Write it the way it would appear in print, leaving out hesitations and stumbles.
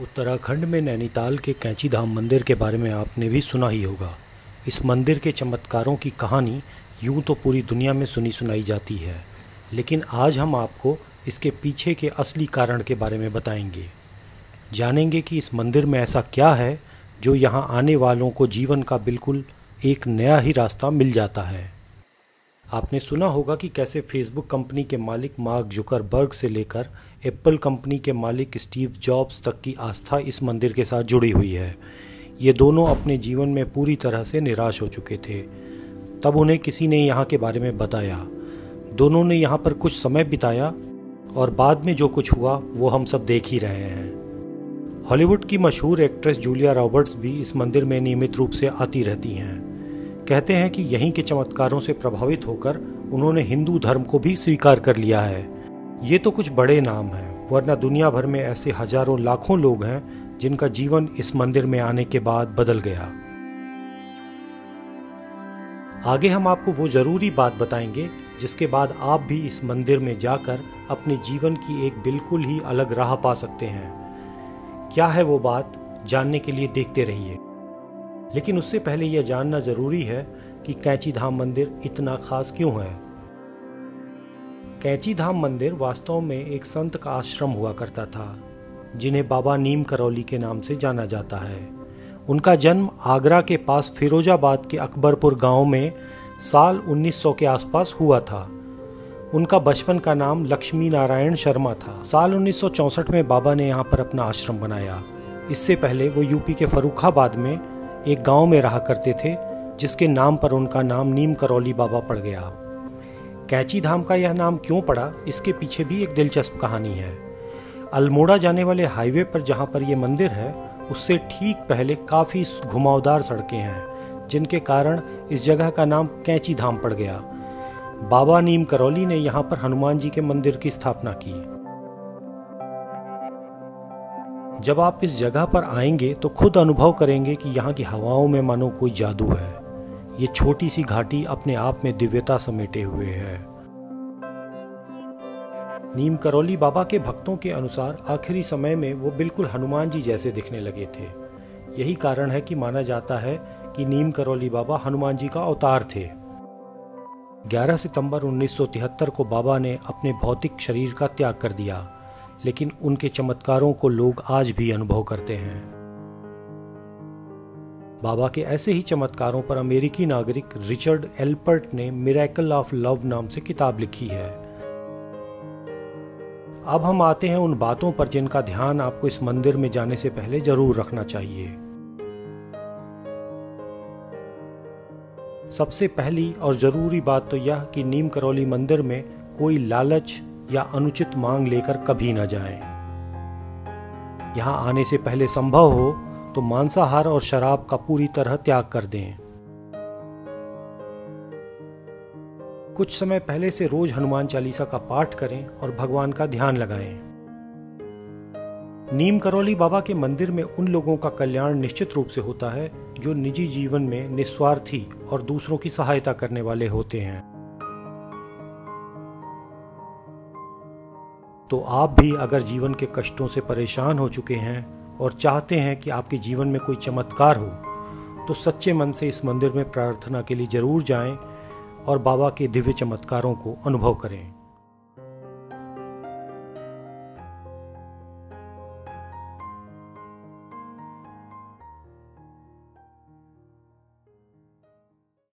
उत्तराखंड में नैनीताल के कैंची धाम मंदिर के बारे में आपने भी सुना ही होगा। इस मंदिर के चमत्कारों की कहानी यूं तो पूरी दुनिया में सुनी सुनाई जाती है, लेकिन आज हम आपको इसके पीछे के असली कारण के बारे में बताएंगे। जानेंगे कि इस मंदिर में ऐसा क्या है जो यहाँ आने वालों को जीवन का बिल्कुल एक नया ही रास्ता मिल जाता है। आपने सुना होगा कि कैसे फेसबुक कंपनी के मालिक मार्क जुकरबर्ग से लेकर एप्पल कंपनी के मालिक स्टीव जॉब्स तक की आस्था इस मंदिर के साथ जुड़ी हुई है। ये दोनों अपने जीवन में पूरी तरह से निराश हो चुके थे। तब उन्हें किसी ने यहाँ के बारे में बताया। दोनों ने यहाँ पर कुछ समय बिताया और बाद में जो कुछ हुआ वो हम सब देख ही रहे हैं। हॉलीवुड की मशहूर एक्ट्रेस जूलिया रॉबर्ट्स भी इस मंदिर में नियमित रूप से आती रहती हैं। कहते हैं कि यहीं के चमत्कारों से प्रभावित होकर उन्होंने हिंदू धर्म को भी स्वीकार कर लिया है। ये तो कुछ बड़े नाम हैं, वरना दुनिया भर में ऐसे हजारों लाखों लोग हैं जिनका जीवन इस मंदिर में आने के बाद बदल गया। आगे हम आपको वो जरूरी बात बताएंगे जिसके बाद आप भी इस मंदिर में जाकर अपने जीवन की एक बिल्कुल ही अलग राह पा सकते हैं। क्या है वो बात, जानने के लिए देखते रहिए। लेकिन उससे पहले यह जानना जरूरी है कि कैंची धाम मंदिर इतना खास क्यों है। कैंची धाम मंदिर वास्तव में एक संत का आश्रम हुआ करता था, जिन्हें बाबा नीम करौली के नाम से जाना जाता है। उनका जन्म आगरा के पास फिरोजाबाद के अकबरपुर गांव में साल 1900 के आसपास हुआ था। उनका बचपन का नाम लक्ष्मी नारायण शर्मा था। साल 1964 में बाबा ने यहाँ पर अपना आश्रम बनाया। इससे पहले वो यूपी के फर्रुखाबाद में एक गांव में रहा करते थे, जिसके नाम पर उनका नाम नीम करौली बाबा पड़ गया। कैंची धाम का यह नाम क्यों पड़ा, इसके पीछे भी एक दिलचस्प कहानी है। अल्मोड़ा जाने वाले हाईवे पर जहां पर यह मंदिर है, उससे ठीक पहले काफ़ी घुमावदार सड़कें हैं, जिनके कारण इस जगह का नाम कैंची धाम पड़ गया। बाबा नीम करौली ने यहाँ पर हनुमान जी के मंदिर की स्थापना की। जब आप इस जगह पर आएंगे तो खुद अनुभव करेंगे कि यहाँ की हवाओं में मानो कोई जादू है। ये छोटी सी घाटी अपने आप में दिव्यता समेटे हुए है। नीम करौली बाबा के भक्तों के अनुसार आखिरी समय में वो बिल्कुल हनुमान जी जैसे दिखने लगे थे। यही कारण है कि माना जाता है कि नीम करौली बाबा हनुमान जी का अवतार थे। 11 सितंबर 1973 को बाबा ने अपने भौतिक शरीर का त्याग कर दिया, लेकिन उनके चमत्कारों को लोग आज भी अनुभव करते हैं। बाबा के ऐसे ही चमत्कारों पर अमेरिकी नागरिक रिचर्ड एल्पर्ट ने मिरेकल ऑफ लव नाम से किताब लिखी है। अब हम आते हैं उन बातों पर जिनका ध्यान आपको इस मंदिर में जाने से पहले जरूर रखना चाहिए। सबसे पहली और जरूरी बात तो यह कि नीम करौली मंदिर में कोई लालच या अनुचित मांग लेकर कभी न जाएं। यहां आने से पहले संभव हो तो मांसाहार और शराब का पूरी तरह त्याग कर दें। कुछ समय पहले से रोज हनुमान चालीसा का पाठ करें और भगवान का ध्यान लगाएं। नीम करौली बाबा के मंदिर में उन लोगों का कल्याण निश्चित रूप से होता है जो निजी जीवन में निस्वार्थी और दूसरों की सहायता करने वाले होते हैं। तो आप भी अगर जीवन के कष्टों से परेशान हो चुके हैं और चाहते हैं कि आपके जीवन में कोई चमत्कार हो, तो सच्चे मन से इस मंदिर में प्रार्थना के लिए जरूर जाएं और बाबा के दिव्य चमत्कारों को अनुभव करें।